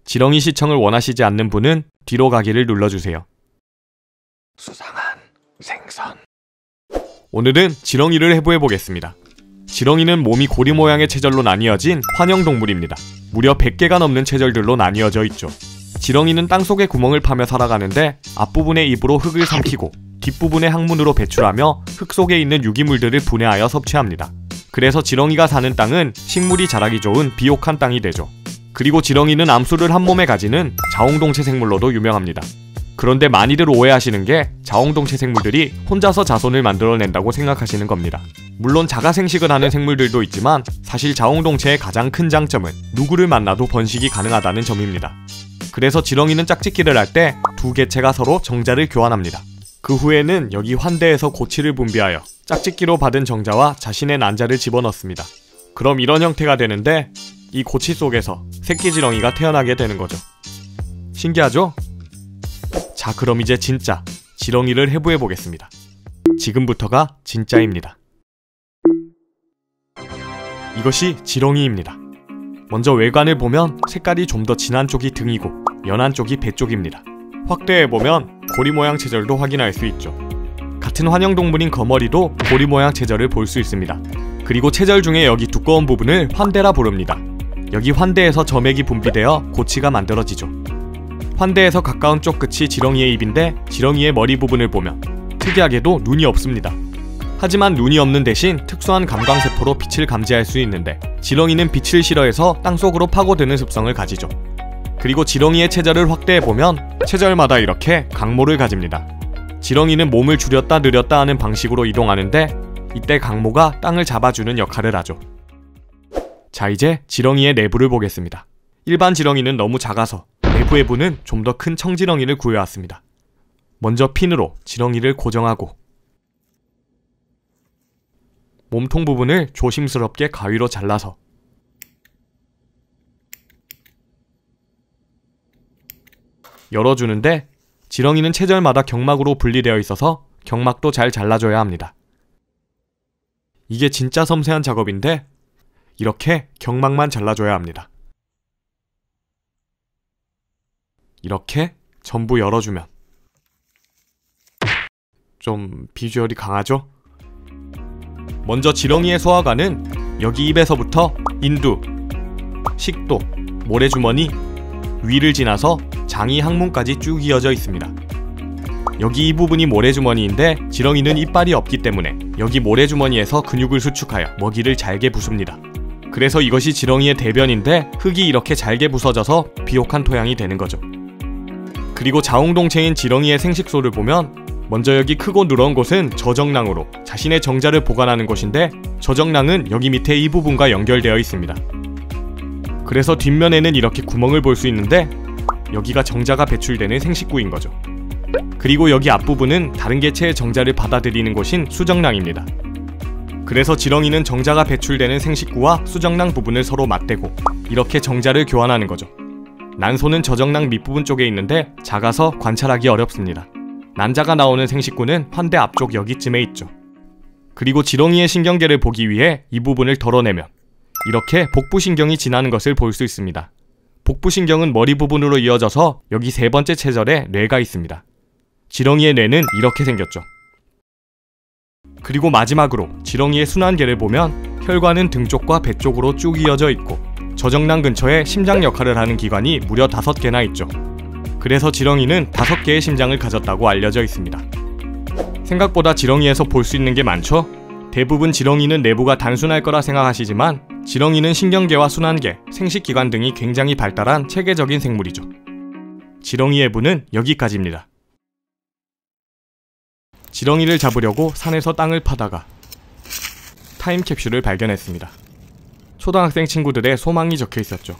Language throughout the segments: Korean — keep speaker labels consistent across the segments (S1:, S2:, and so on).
S1: 지렁이 시청을 원하시지 않는 분은 뒤로 가기를 눌러주세요. 수상한 생선. 오늘은 지렁이를 해부해보겠습니다. 지렁이는 몸이 고리 모양의 체절로 나뉘어진 환영동물입니다. 무려 100개가 넘는 체절들로 나뉘어져 있죠. 지렁이는 땅속에 구멍을 파며 살아가는데 앞부분의 입으로 흙을 삼키고 뒷부분의 항문으로 배출하며 흙 속에 있는 유기물들을 분해하여 섭취합니다. 그래서 지렁이가 사는 땅은 식물이 자라기 좋은 비옥한 땅이 되죠. 그리고 지렁이는 암수를 한 몸에 가지는 자웅동체 생물로도 유명합니다. 그런데 많이들 오해하시는 게 자웅동체 생물들이 혼자서 자손을 만들어낸다고 생각하시는 겁니다. 물론 자가생식을 하는 생물들도 있지만 사실 자웅동체의 가장 큰 장점은 누구를 만나도 번식이 가능하다는 점입니다. 그래서 지렁이는 짝짓기를 할 때 두 개체가 서로 정자를 교환합니다. 그 후에는 여기 환대에서 고치를 분비하여 짝짓기로 받은 정자와 자신의 난자를 집어넣습니다. 그럼 이런 형태가 되는데 이 고치 속에서 새끼 지렁이가 태어나게 되는 거죠. 신기하죠? 자, 그럼 이제 진짜 지렁이를 해부해보겠습니다. 지금부터가 진짜입니다. 이것이 지렁이입니다. 먼저 외관을 보면 색깔이 좀 더 진한 쪽이 등이고 연한 쪽이 배 쪽입니다. 확대해보면 고리 모양 체절도 확인할 수 있죠. 같은 환영동물인 거머리도 고리 모양 체절을 볼 수 있습니다. 그리고 체절 중에 여기 두꺼운 부분을 환대라 부릅니다. 여기 환대에서 점액이 분비되어 고치가 만들어지죠. 환대에서 가까운 쪽 끝이 지렁이의 입인데 지렁이의 머리 부분을 보면 특이하게도 눈이 없습니다. 하지만 눈이 없는 대신 특수한 감광세포로 빛을 감지할 수 있는데 지렁이는 빛을 싫어해서 땅속으로 파고드는 습성을 가지죠. 그리고 지렁이의 체절을 확대해보면 체절마다 이렇게 강모를 가집니다. 지렁이는 몸을 줄였다 늘렸다 하는 방식으로 이동하는데 이때 강모가 땅을 잡아주는 역할을 하죠. 자, 이제 지렁이의 내부를 보겠습니다. 일반 지렁이는 너무 작아서 내부에부는 좀 더 큰 청지렁이를 구해왔습니다. 먼저 핀으로 지렁이를 고정하고 몸통 부분을 조심스럽게 가위로 잘라서 열어주는데 지렁이는 체절마다 경막으로 분리되어 있어서 경막도 잘 잘라줘야 합니다. 이게 진짜 섬세한 작업인데 이렇게 경막만 잘라줘야 합니다. 이렇게 전부 열어주면 좀 비주얼이 강하죠? 먼저 지렁이의 소화관은 여기 입에서부터 인두, 식도, 모래주머니, 위를 지나서 장이 항문까지 쭉 이어져 있습니다. 여기 이 부분이 모래주머니인데 지렁이는 이빨이 없기 때문에 여기 모래주머니에서 근육을 수축하여 먹이를 잘게 부숩니다. 그래서 이것이 지렁이의 대변인데 흙이 이렇게 잘게 부서져서 비옥한 토양이 되는 거죠. 그리고 자웅동체인 지렁이의 생식소를 보면 먼저 여기 크고 누런 곳은 저정낭으로 자신의 정자를 보관하는 곳인데 저정낭은 여기 밑에 이 부분과 연결되어 있습니다. 그래서 뒷면에는 이렇게 구멍을 볼 수 있는데 여기가 정자가 배출되는 생식구인 거죠. 그리고 여기 앞부분은 다른 개체의 정자를 받아들이는 곳인 수정낭입니다. 그래서 지렁이는 정자가 배출되는 생식구와 수정낭 부분을 서로 맞대고 이렇게 정자를 교환하는 거죠. 난소는 저정낭 밑부분 쪽에 있는데 작아서 관찰하기 어렵습니다. 난자가 나오는 생식구는 환대 앞쪽 여기쯤에 있죠. 그리고 지렁이의 신경계를 보기 위해 이 부분을 덜어내면 이렇게 복부신경이 지나는 것을 볼 수 있습니다. 복부신경은 머리 부분으로 이어져서 여기 세 번째 체절에 뇌가 있습니다. 지렁이의 뇌는 이렇게 생겼죠. 그리고 마지막으로 지렁이의 순환계를 보면 혈관은 등 쪽과 배 쪽으로 쭉 이어져 있고 저정낭 근처에 심장 역할을 하는 기관이 무려 5개나 있죠. 그래서 지렁이는 5개의 심장을 가졌다고 알려져 있습니다. 생각보다 지렁이에서 볼 수 있는 게 많죠? 대부분 지렁이는 내부가 단순할 거라 생각하시지만 지렁이는 신경계와 순환계, 생식기관 등이 굉장히 발달한 체계적인 생물이죠. 지렁이의 부는 여기까지입니다. 지렁이를 잡으려고 산에서 땅을 파다가 타임캡슐을 발견했습니다. 초등학생 친구들의 소망이 적혀 있었죠.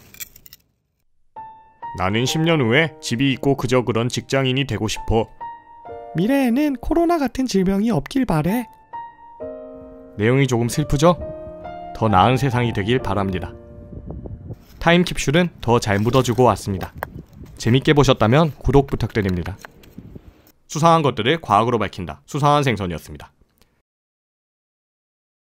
S1: 나는 10년 후에 집이 있고 그저 그런 직장인이 되고 싶어. 미래에는 코로나 같은 질병이 없길 바래. 내용이 조금 슬프죠? 더 나은 세상이 되길 바랍니다. 타임캡슐은 더 잘 묻어주고 왔습니다. 재밌게 보셨다면 구독 부탁드립니다. 수상한 것들을 과학으로 밝힌다. 수상한 생선이었습니다.